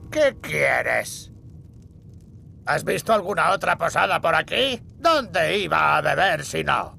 ¿Qué quieres? ¿Has visto alguna otra posada por aquí? ¿Dónde iba a beber si no?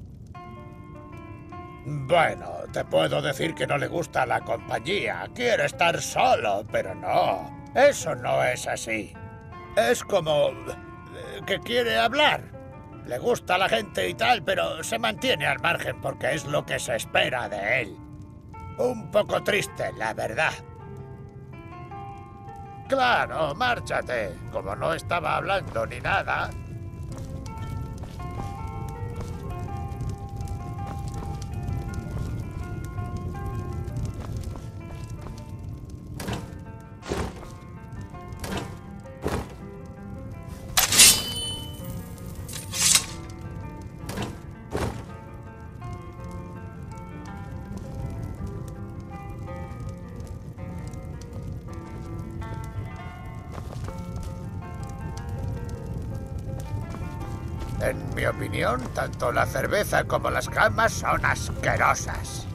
Bueno, te puedo decir que no le gusta la compañía. Quiere estar solo, pero no. Eso no es así. Es como... que quiere hablar. Le gusta la gente y tal, pero se mantiene al margen porque es lo que se espera de él. Un poco triste, la verdad. Claro, márchate. Como no estaba hablando ni nada... En mi opinión, tanto la cerveza como las camas son asquerosas.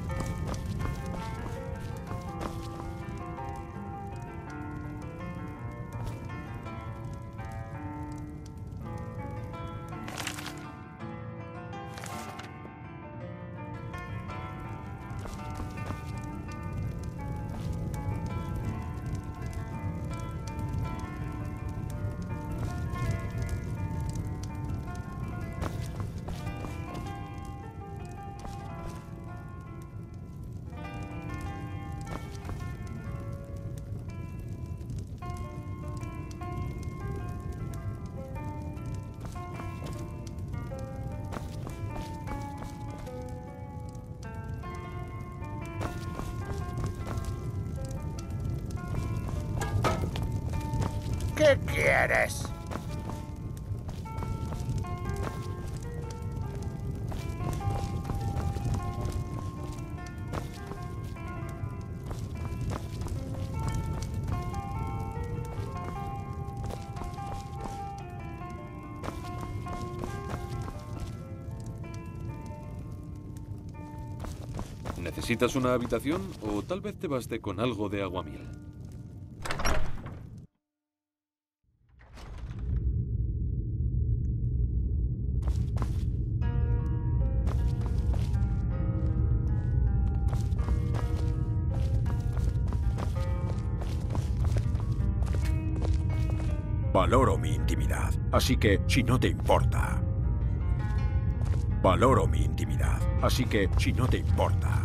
¿Qué quieres? ¿Necesitas una habitación o tal vez te baste con algo de aguamiel? Valoro mi intimidad, así que si no te importa. Valoro mi intimidad, así que si no te importa.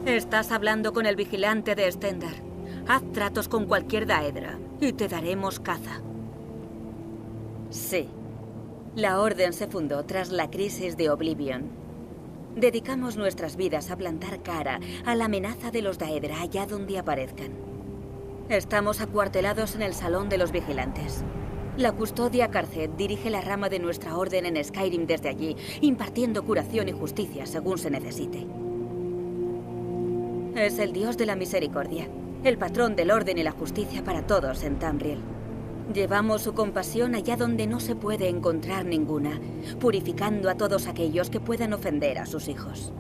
Estás hablando con el vigilante de Stendarr. Haz tratos con cualquier Daedra y te daremos caza. Sí. La Orden se fundó tras la crisis de Oblivion. Dedicamos nuestras vidas a plantar cara a la amenaza de los Daedra allá donde aparezcan. Estamos acuartelados en el Salón de los Vigilantes. La Custodia Carcet dirige la rama de nuestra orden en Skyrim desde allí, impartiendo curación y justicia según se necesite. Es el dios de la misericordia, el patrón del orden y la justicia para todos en Tamriel. Llevamos su compasión allá donde no se puede encontrar ninguna, purificando a todos aquellos que puedan ofender a sus hijos.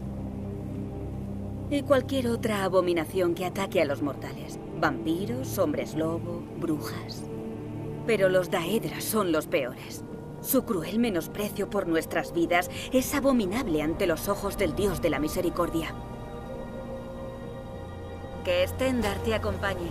Y cualquier otra abominación que ataque a los mortales. Vampiros, hombres lobo, brujas. Pero los Daedras son los peores. Su cruel menosprecio por nuestras vidas es abominable ante los ojos del Dios de la misericordia. Que Stendarr te acompañe.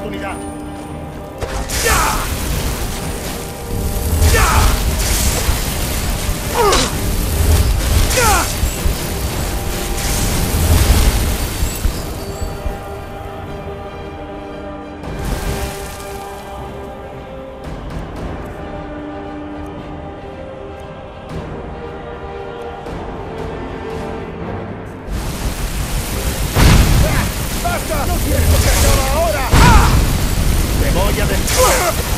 oportunidad. ¡Basta! ¡No quiero que se acabe ahora! ¡Te voy a destruir!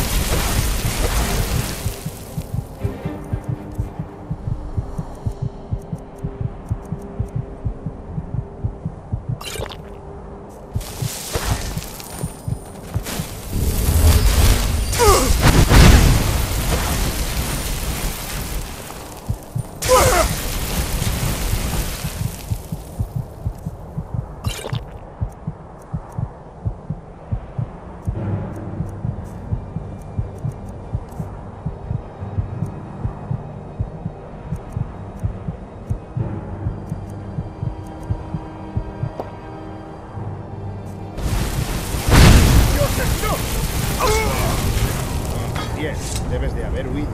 Bien, debes de haber huido.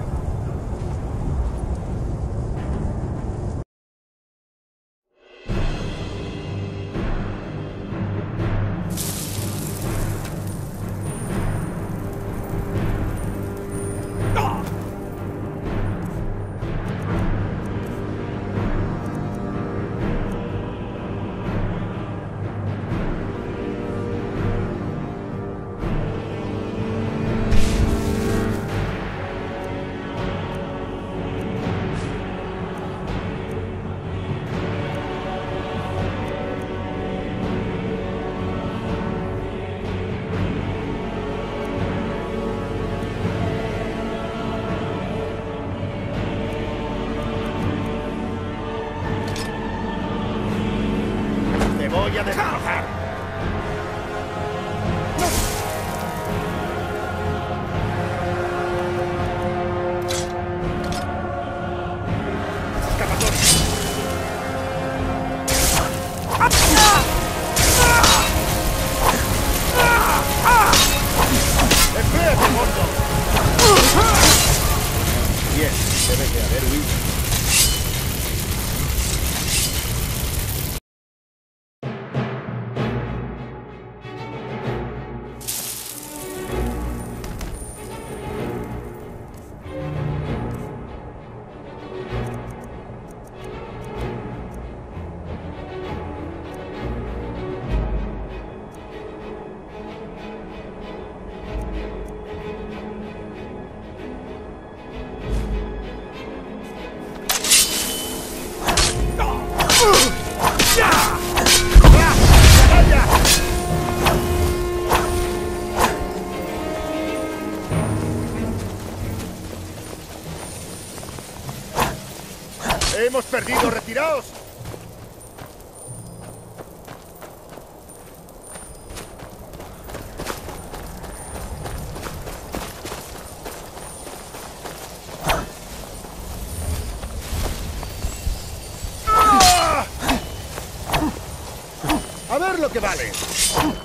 Voy a destrozar. ¡Espérate, gordo! Bien, debes de haber huido. ¡Hemos perdido! ¡Retiraos! ¡Ah! ¡A ver lo que vale!